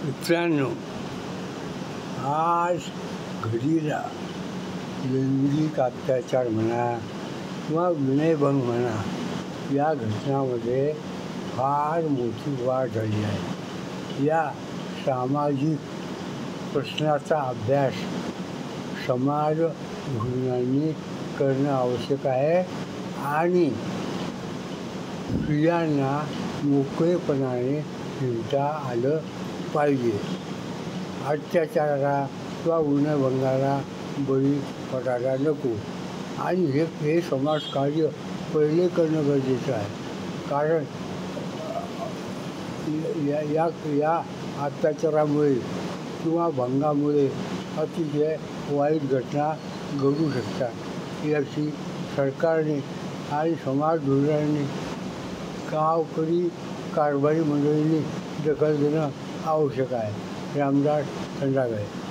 मित्रांनो, आज घडीला लैंगिक अत्याचार म्हणा किंवा विनयभंग म्हणा, या घटनामध्ये फार मोठी वाढ झाली आहे. या सामाजिक प्रश्नाचा अभ्यास समाज धोरणांनी करणं आवश्यक आहे आणि स्त्रियांना मोकळेपणाने फिरता आलं पाहिजे. अत्याचाराला किंवा विनयभंगाला बळी पडायला नको. आणि हे समाजकार्य पहिले करणं गरजेचं आहे. कारण या अत्याचारामुळे किंवा भंगामुळे अतिशय वाईट घटना घडू शकतात. याची सरकारने आणि समाज धोरणांनी गावकरी कारभारी मंडळींनी दखल घेणं आवश्यक आहे. रामदास खंडागळे.